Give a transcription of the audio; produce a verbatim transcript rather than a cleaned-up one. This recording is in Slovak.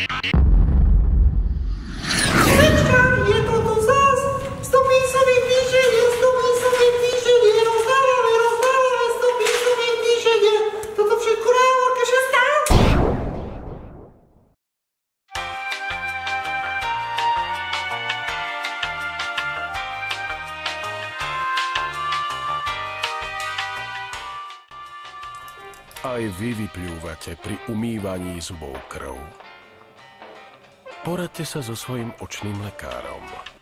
Počkaj, je to tu zas? Stopísové týženie, stopísové týženie, rozdávame, rozdávame stopísové týženie. Toto všetko na hovorke šestá? Aj vy vypľúvate pri umývaní zubov krv. Poradte sa so svojím očným lekárom.